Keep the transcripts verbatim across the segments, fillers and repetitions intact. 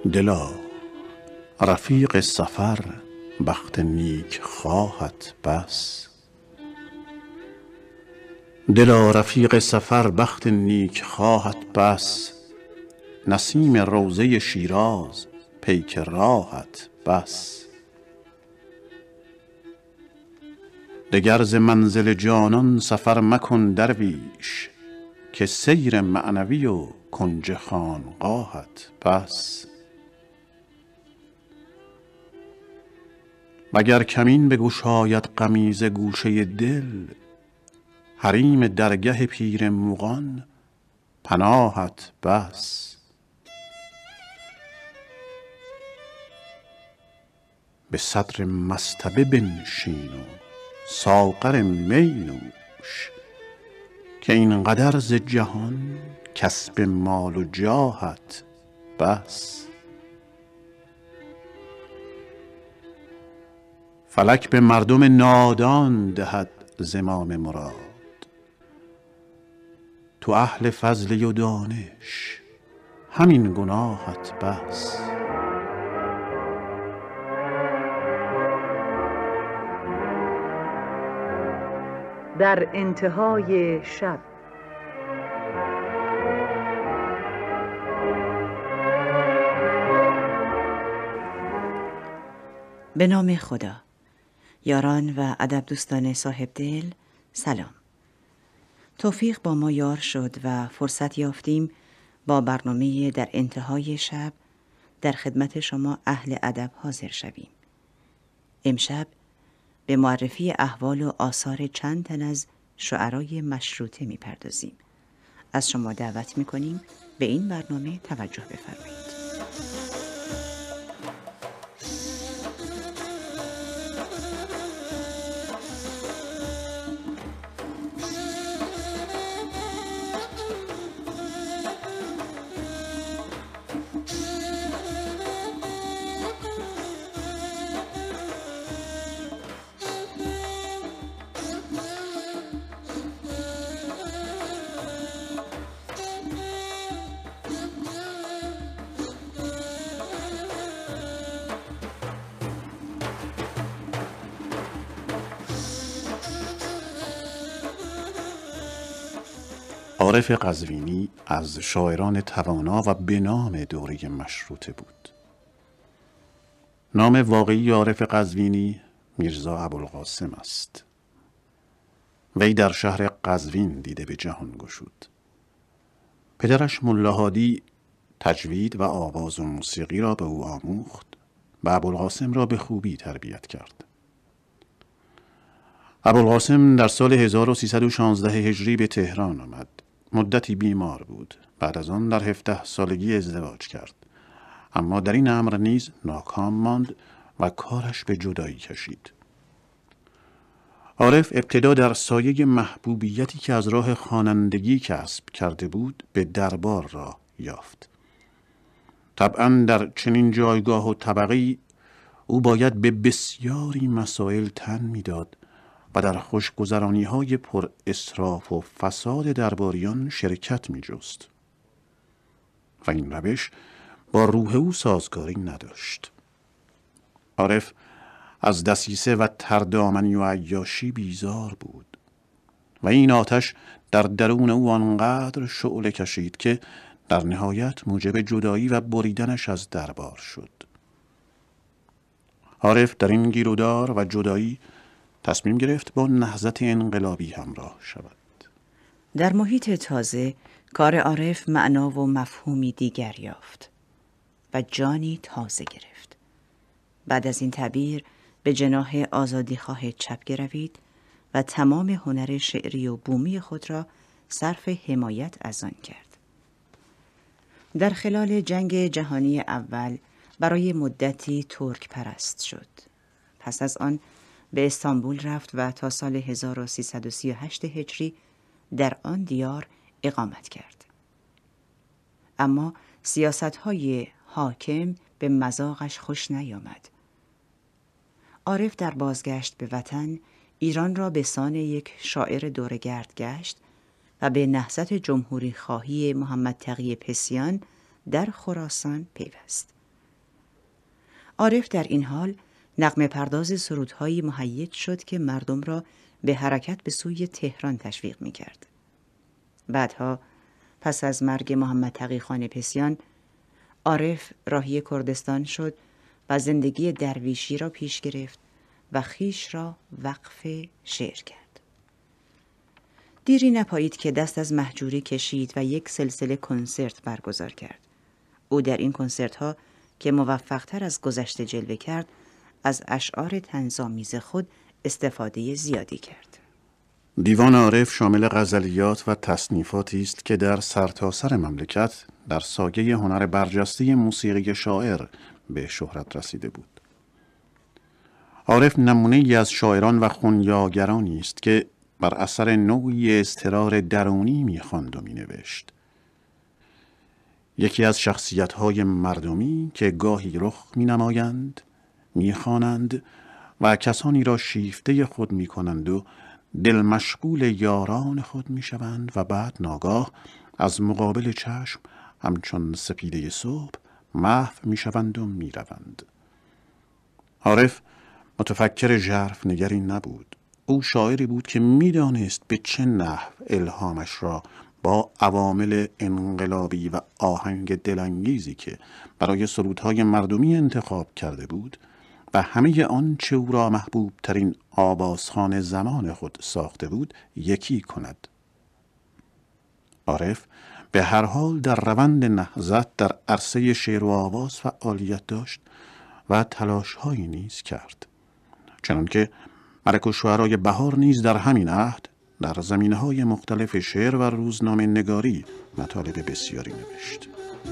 دلا رفیق سفر بخت نیک خواهت بس. دلا رفیق سفر بخت نیک خواهت بس، نسیم روضه شیراز پیک راهت بس. دگر ز منزل جانان سفر مکن درویش، که سیر معنوی و کنج خانقاهت بس. وگر کمین بگشاید غمیزه گوشه دل، حریم درگه پیر مغان پناهت بس. به صدر مصطبه بنشین و ساغر می نوش، که اینقدر ز جهان کسب مال و جاهت بس. فلک به مردم نادان دهد زمام مراد، تو اهل فضلی و دانش همین گناهت بس. در انتهای شب. به نام خدا. یاران و ادب دوستان صاحب دل، سلام. توفیق با ما یار شد و فرصت یافتیم با برنامه در انتهای شب در خدمت شما اهل ادب حاضر شویم. امشب به معرفی احوال و آثار چند تن از شعرای مشروطه می‌پردازیم. از شما دعوت می‌کنیم به این برنامه توجه بفرمایید. عارف قزوینی از شاعران توانا و به نام دوره مشروطه بود. نام واقعی عارف قزوینی میرزا ابوالقاسم است. وی در شهر قزوین دیده به جهان گشود. پدرش ملا هادی تجوید و آواز و موسیقی را به او آموخت و ابوالقاسم را به خوبی تربیت کرد. ابوالقاسم در سال هزار و سیصد و شانزده هجری به تهران آمد. مدتی بیمار بود. بعد از آن در هفده سالگی ازدواج کرد، اما در این امر نیز ناکام ماند و کارش به جدایی کشید. عارف ابتدا در سایه محبوبیتی که از راه خوانندگی کسب کرده بود به دربار راه یافت. طبعا در چنین جایگاه و طبقه‌ای او باید به بسیاری مسائل تن میداد و در خوشگذرانی‌های پر اسراف و فساد درباریان شرکت می‌جست و این روش با روح او سازگاری نداشت. عارف از دسیسه و تردامنی و عیاشی بیزار بود و این آتش در درون او آنقدر شعله کشید که در نهایت موجب جدایی و بریدنش از دربار شد. عارف در این گیرودار و جدایی تصمیم گرفت با نهضت انقلابی همراه شود. در محیط تازه کار عارف معنا و مفهومی دیگر یافت و جانی تازه گرفت. بعد از این تعبیر به جناح آزادیخواه چپ گروید و تمام هنر شعری و بومی خود را صرف حمایت از آن کرد. در خلال جنگ جهانی اول برای مدتی ترک پرست شد. پس از آن به استانبول رفت و تا سال هزار و سیصد و سی و هشت هجری در آن دیار اقامت کرد. اما سیاست‌های حاکم به مذاقش خوش نیامد. عارف در بازگشت به وطن ایران را به سان یک شاعر دوره‌گرد گشت و به نهضت جمهوری خواهی محمد تقی پسیان در خراسان پیوست. عارف در این حال نغمه پرداز سرودهایی مهیج شد که مردم را به حرکت به سوی تهران تشویق می کرد. بعدها پس از مرگ محمد تقی خان پسیان، عارف راهی کردستان شد و زندگی درویشی را پیش گرفت و خیش را وقف شعر کرد. دیری نپایید که دست از مهجوری کشید و یک سلسله کنسرت برگزار کرد. او در این کنسرت‌ها که موفق‌تر از گذشته جلوه کرد، از اشعار طنزآمیز خود استفاده زیادی کرد. دیوان عارف شامل غزلیات و تصنیفاتی است که در سرتاسر مملکت در سایه هنر برجسته موسیقی شاعر به شهرت رسیده بود. عارف نمونه‌ای از شاعران و خنیاگرانی است که بر اثر نوعی اضطرار درونی می‌خواند و می‌نوشت. یکی از شخصیت‌های مردمی که گاهی رخ می‌نمایند، می‌خوانند و کسانی را شیفته خود می‌کنند و دل مشغول یاران خود می‌شوند و بعد ناگاه از مقابل چشم همچون سپیده صبح محو می‌شوند و می‌روند. عارف متفکر ژرف نگری نبود. او شاعری بود که می‌دانست به چه نحو الهامش را با عوامل انقلابی و آهنگ دلانگیزی که برای سرودهای مردمی انتخاب کرده بود و همه آنچه او را محبوب ترین آوازخوان زمان خود ساخته بود یکی کند. عارف به هر حال در روند نهضت در عرصه شعر و آواز فعالیت داشت و تلاش‌هایی نیز کرد. چنانکه ملک الشعرای بهار نیز در همین عهد در زمینه‌های مختلف شعر و روزنامه نگاری مطالب بسیاری نوشت.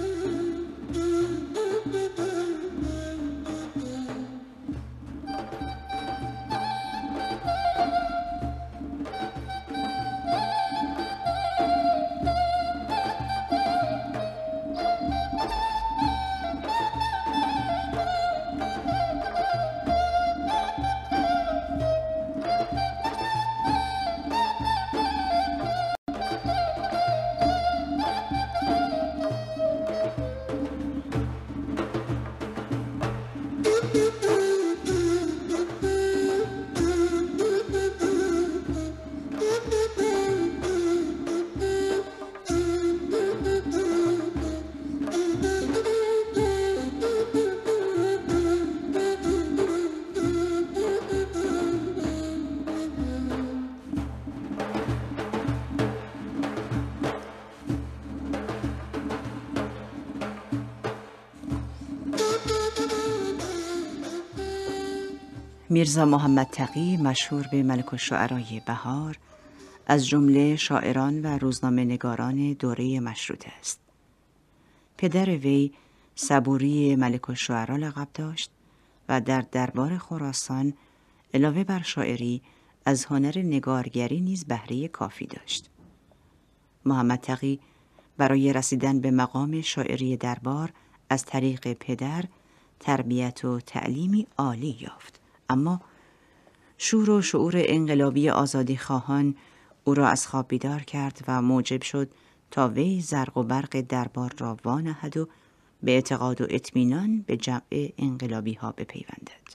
میرزا محمد تقی مشهور به ملک الشعرای بهار از جمله شاعران و روزنامه نگاران دوره مشروطه است. پدر وی صبوری ملک الشعرا لقب داشت و در دربار خراسان علاوه بر شاعری از هنر نگارگری نیز بهره کافی داشت. محمد تقی برای رسیدن به مقام شاعری دربار از طریق پدر تربیت و تعلیمی عالی یافت، اما شور و شعور انقلابی آزادی خواهان او را از خواب بیدار کرد و موجب شد تا وی زرق و برق دربار را وانهد و به اعتقاد و اطمینان به جمع انقلابی ها بپیوندد.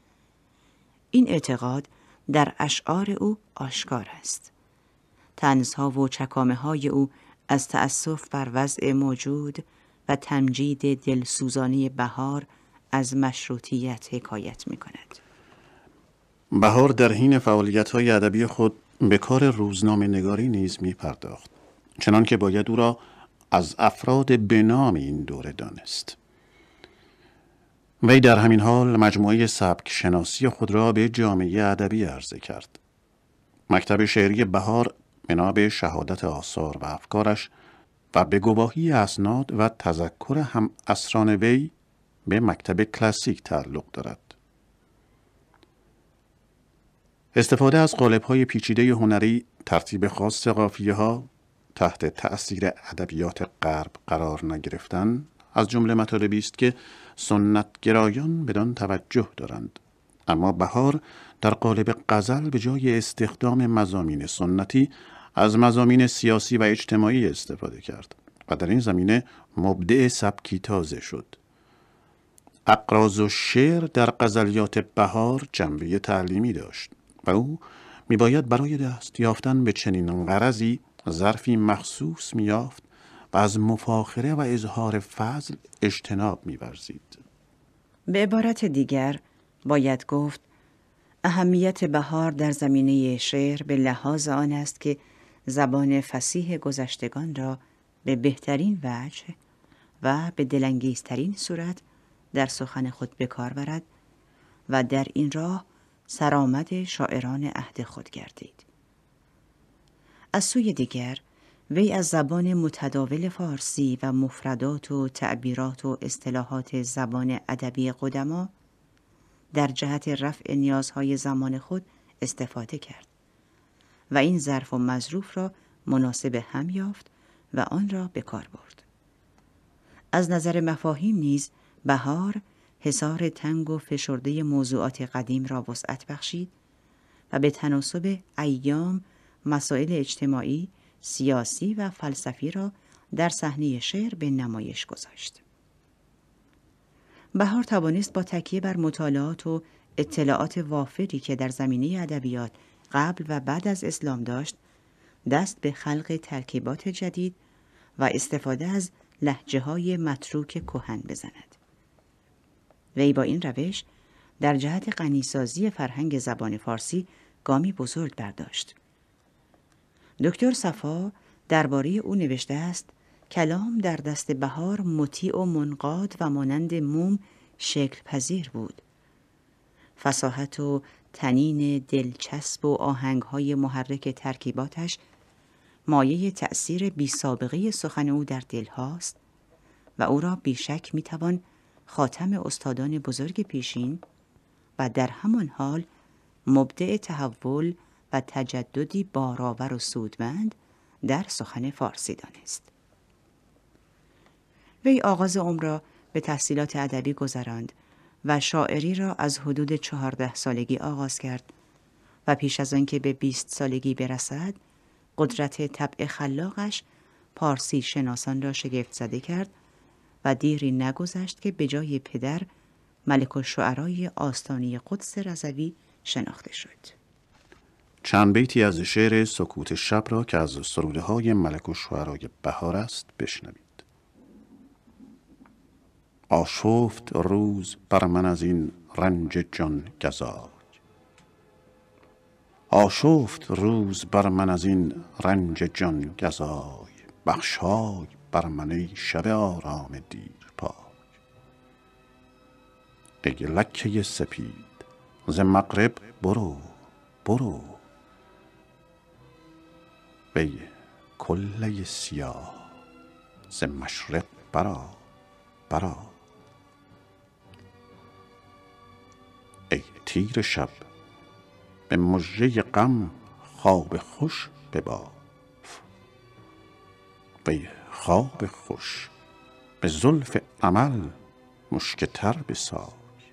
این اعتقاد در اشعار او آشکار است. طنزها و چکامه های او از تأسف بر وضع موجود و تمجید دلسوزانی بهار از مشروطیت حکایت می کند. بهار در حین فعالیت‌های ادبی خود به کار روزنامه نگاری نیز می پرداخت، چنان که باید او را از افراد بنام این دوره دانست. وی در همین حال مجموعه سبک شناسی خود را به جامعه ادبی عرضه کرد. مکتب شعری بهار بنا به شهادت آثار و افکارش و به گواهی اسناد و تذکر هم اسران وی به مکتب کلاسیک تعلق دارد. استفاده از قالب‌های پیچیده هنری، ترتیب خاص قافیه‌ها، تحت تأثیر ادبیات غرب قرار نگرفتن از جمله مطالبی است که سنتگرایان بدان توجه دارند. اما بهار در قالب غزل به جای استخدام مضامین سنتی از مضامین سیاسی و اجتماعی استفاده کرد و در این زمینه مبدع سبکی تازه شد. اقراض و شعر در غزلیات بهار جنبه تعلیمی داشت و او میباید برای دست یافتن به چنین غرضی ظرفی مخصوص میافت و از مفاخره و اظهار فضل اجتناب می‌ورزید. به عبارت دیگر باید گفت اهمیت بهار در زمینه شعر به لحاظ آن است که زبان فصیح گذشتگان را به بهترین وجه و به دلانگیزترین صورت در سخن خود به کار برد و در این راه سرآمد شاعران عهد خود گردید. از سوی دیگر وی از زبان متداول فارسی و مفردات و تعبیرات و اصطلاحات زبان ادبی قدما در جهت رفع نیازهای زمان خود استفاده کرد و این ظرف و مظروف را مناسب هم یافت و آن را به کار برد. از نظر مفاهیم نیز بهار حصار تنگ و فشرده موضوعات قدیم را وسعت بخشید و به تناسب ایام مسائل اجتماعی، سیاسی و فلسفی را در صحنه شعر به نمایش گذاشت. بهار توانست با تکیه بر مطالعات و اطلاعات وافری که در زمینه ادبیات قبل و بعد از اسلام داشت، دست به خلق ترکیبات جدید و استفاده از لهجه‌های متروک کهن بزند. وی با این روش در جهت غنیسازی فرهنگ زبان فارسی گامی بزرگ برداشت. دکتر صفا درباره او نوشته است: کلام در دست بهار مطیع و منقاد و مانند موم شکل پذیر بود. فصاحت و تنین دلچسب و آهنگهای محرک ترکیباتش مایه تأثیر بی سابقه سخن او در دلهاست و او را بیشک میتوان خاتم استادان بزرگ پیشین و در همان حال مبدع تحول و تجددی بارآور و سودمند در سخن فارسی دانست. وی آغاز عمر را به تحصیلات ادبی گذراند و شاعری را از حدود چهارده سالگی آغاز کرد و پیش از آنکه به بیست سالگی برسد قدرت طبع خلاقش پارسی شناسان را شگفت زده کرد و دیری نگذشت که به جای پدر ملک الشعرای آستانی قدس رضوی شناخته شد. چند بیتی از شعر سکوت شب را که از سروده های ملک الشعرای بهار است بشنوید. آشفت روز بر من از این رنج جان گزای، آشفت روز بر من از این رنج جان گزای، بخشای بر من ای شب آرام دیر پای. ای لکه سپید ز مغرب برو برو، وی کله سیاه ز مشرق برآ برآ. ای تیره شب به مژه غم خواب خوش بباف، وی خواب خوش به زلف امل مشک تر بسای.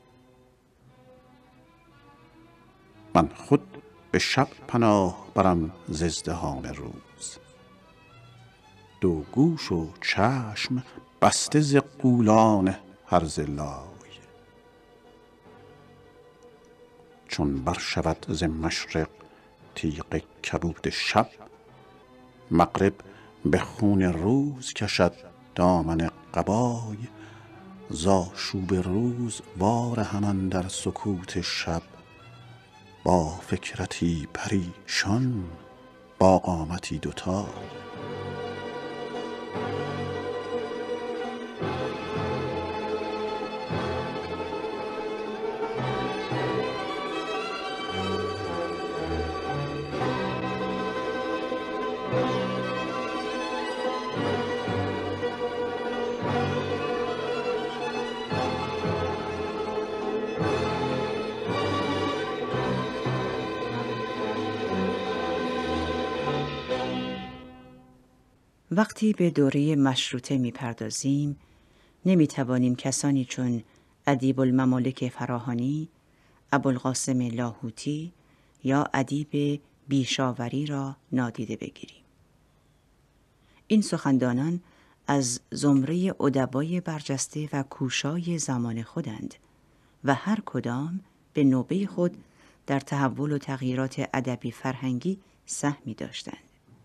من خود به شب پناه برم ز ازدحام روز، دو گوش و چشم بسته ز غولان هرزه لای. چون بر شود ز مشرق تیغ کبود شب، مغرب به خون روز کشد دامن قبای. ز آشوب روز وارهم اندر سکوت شب، با فکرتی پریشان با قامتی دوتای. وقتی به دوره مشروطه می‌پردازیم، نمی‌توانیم کسانی چون ادیب الممالک فراهانی، ابوالقاسم لاهوتی یا ادیب بیشاوری را نادیده بگیریم. این سخندانان از زمره ادبای برجسته و کوشای زمان خودند و هر کدام به نوبه خود در تحول و تغییرات ادبی فرهنگی سهمی داشتند.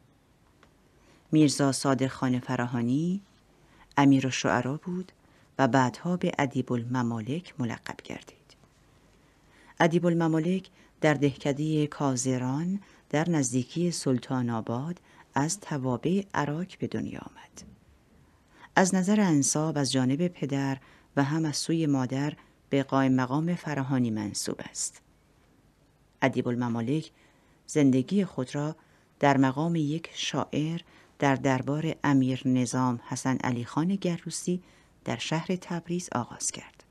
میرزا صادق خان فراهانی امیرالشعرا بود و بعدها به ادیب الممالک ملقب گردید. ادیب الممالک در دهکده کازران در نزدیکی سلطان آباد از توابع عراق به دنیا آمد. از نظر انساب از جانب پدر و هم از سوی مادر به قائم مقام فراهانی منسوب است. ادیب الممالک زندگی خود را در مقام یک شاعر در دربار امیر نظام حسن علی خان گروسی در شهر تبریز آغاز کرد.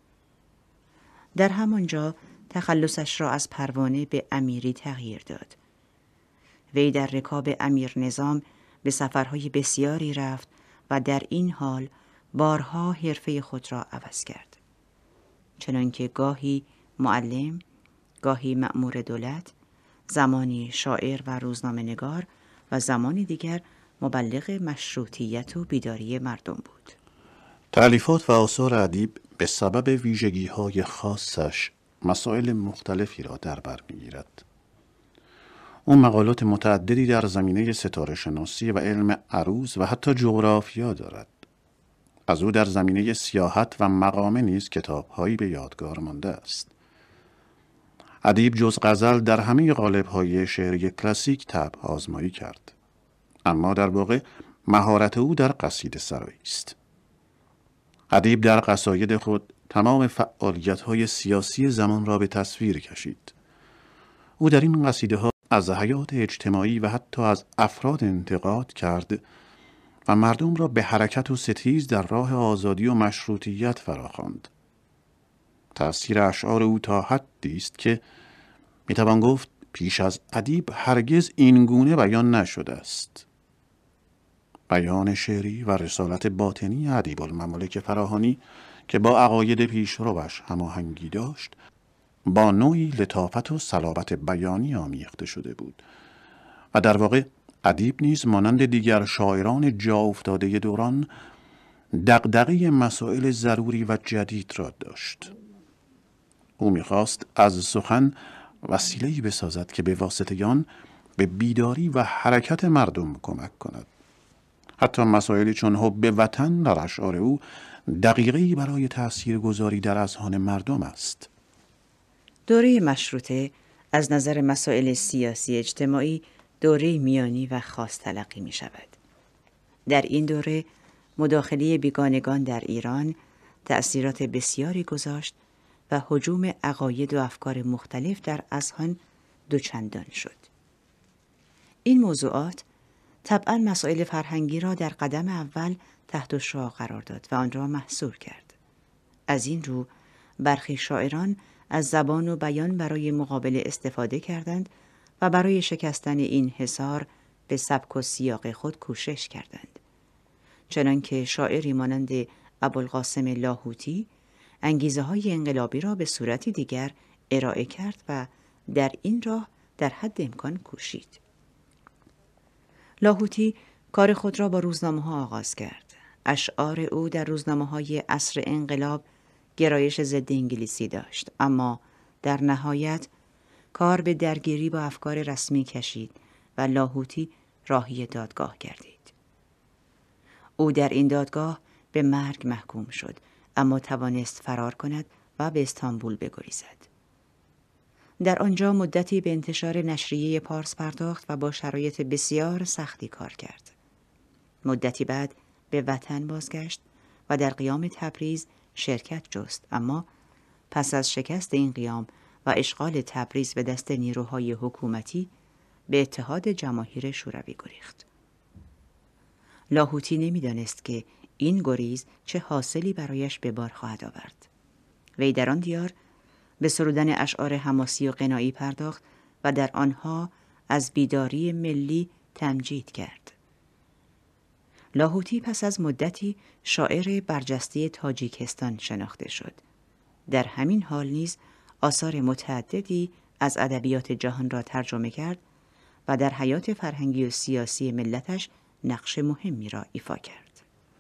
در همانجا تخلصش را از پروانه به امیری تغییر داد. وی در رکاب امیر نظام به سفرهای بسیاری رفت و در این حال بارها حرفه خود را عوض کرد. چنانکه گاهی معلم، گاهی مأمور دولت، زمانی شاعر و روزنامه نگار و زمانی دیگر مبلغ مشروطیت و بیداری مردم بود. تألیفات و آثار ادیب به سبب ویژگی‌های خاصش مسائل مختلفی را در بر می‌گیرد. او مقالات متعددی در زمینه ستاره شناسی و علم عروض و حتی جغرافیا دارد. از او در زمینه سیاحت و مقامه نیز کتاب‌هایی به یادگار مانده است. ادیب جز غزل در همه قالب‌های شعری کلاسیک طبع آزمایی کرد، اما در واقع مهارت او در قصیده سرایی است. ادیب در قصاید خود تمام فعالیت‌های سیاسی زمان را به تصویر کشید. او در این قصیده‌ها از حیات اجتماعی و حتی از افراد انتقاد کرد و مردم را به حرکت و ستیز در راه آزادی و مشروطیت فراخواند. تأثیر اشعار او تا حدی است که میتوان گفت پیش از ادیب هرگز این گونه بیان نشده است. بیان شعری و رسالت باطنی ادیب الممالک فراهانی که با عقاید پیشروش هماهنگی داشت، با نوعی لطافت و صلابت بیانی آمیخته شده بود و در واقع ادیب نیز مانند دیگر شاعران جا افتاده دوران دغدغه مسائل ضروری و جدید را داشت. او می‌خواست از سخن وسیله‌ای بسازد که به واسطه آن به بیداری و حرکت مردم کمک کند. حتی مسائلی چون حب وطن در اشعار او دقیقه‌ای برای تأثیرگذاری در اذهان مردم است. دوره مشروطه از نظر مسائل سیاسی اجتماعی دوره میانی و خاص تلقی می شود. در این دوره مداخله بیگانگان در ایران تأثیرات بسیاری گذاشت و هجوم عقاید و افکار مختلف در اذهان دوچندان شد. این موضوعات طبعاً مسائل فرهنگی را در قدم اول تحت شعاع قرار داد و آن را محصور کرد. از این رو برخی شاعران از زبان و بیان برای مقابله استفاده کردند و برای شکستن این حصار به سبک و سیاق خود کوشش کردند. چنانکه شاعری مانند ابوالقاسم لاهوتی انگیزه های انقلابی را به صورتی دیگر ارائه کرد و در این راه در حد امکان کوشید. لاهوتی کار خود را با روزنامه ها آغاز کرد. اشعار او در روزنامه های عصر انقلاب گرایش ضد انگلیسی داشت، اما در نهایت کار به درگیری با افکار رسمی کشید و لاهوتی راهی دادگاه گردید. او در این دادگاه به مرگ محکوم شد، اما توانست فرار کند و به استانبول بگریزد. در آنجا مدتی به انتشار نشریه پارس پرداخت و با شرایط بسیار سختی کار کرد. مدتی بعد به وطن بازگشت و در قیام تبریز شرکت جست، اما پس از شکست این قیام و اشغال تبریز به دست نیروهای حکومتی به اتحاد جماهیر شوروی گریخت. لاهوتی نمی‌دانست که این گریز چه حاصلی برایش به بار خواهد آورد. وی در آن دیار به سرودن اشعار حماسی و غنایی پرداخت و در آنها از بیداری ملی تمجید کرد. لاهوتی پس از مدتی شاعر برجسته تاجیکستان شناخته شد. در همین حال نیز آثار متعددی از ادبیات جهان را ترجمه کرد و در حیات فرهنگی و سیاسی ملتش نقش مهمی را ایفا کرد.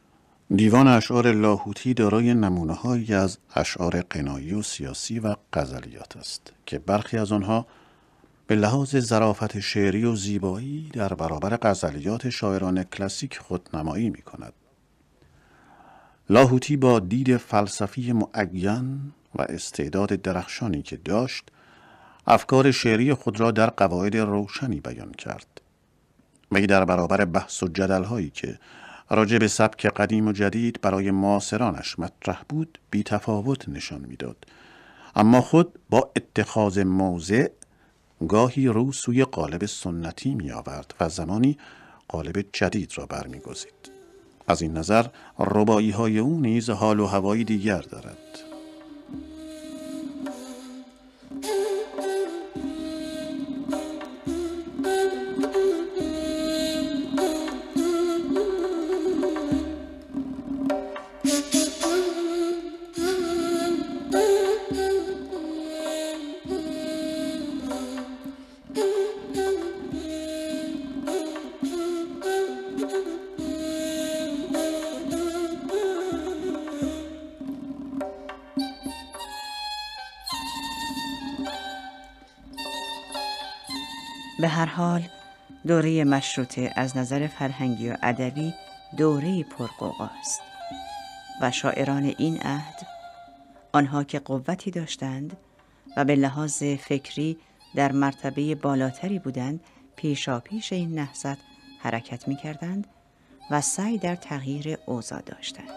دیوان اشعار لاهوتی دارای نمونه‌هایی از اشعار غنایی و سیاسی و غزلیات است که برخی از آنها به لحاظ ظرافت شعری و زیبایی در برابر غزلیات شاعران کلاسیک خودنمایی می کند. لاهوتی با دید فلسفی معین و استعداد درخشانی که داشت، افکار شعری خود را در قواعد روشنی بیان کرد. وی در برابر بحث و جدل‌هایی که راجع به سبک قدیم و جدید برای معاصرانش مطرح بود، بی تفاوت نشان میداد، اما خود با اتخاذ موضع گاهی رو سوی قالب سنتی می آورد و زمانی قالب جدید را برمی‌گزید. از این نظر رباعی های او نیز حال و هوایی دیگر دارد. به هر حال دوره مشروطه از نظر فرهنگی و ادبی دوره پرغوغا است و شاعران این عهد، آنها که قوتی داشتند و به لحاظ فکری در مرتبه بالاتری بودند، پیشاپیش این نهضت حرکت می کردند و سعی در تغییر اوضاع داشتند.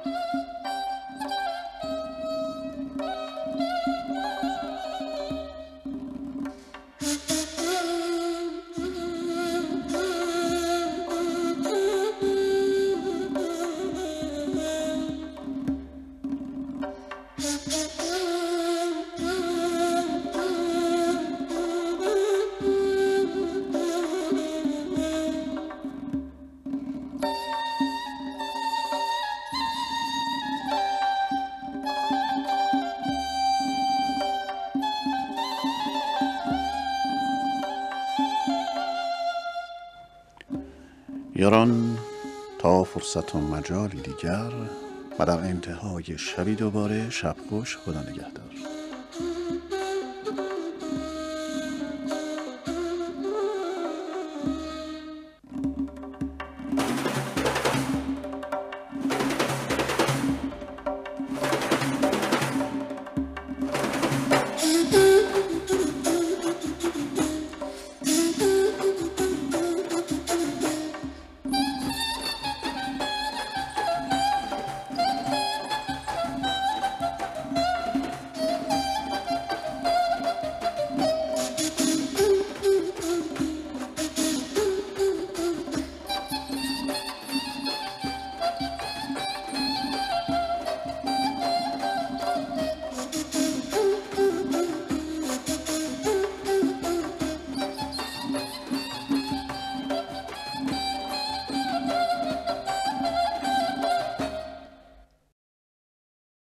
یاران، تا فرصت و مجالی دیگر و در انتهای شبی دوباره، شب خوش، خدا نگهدار.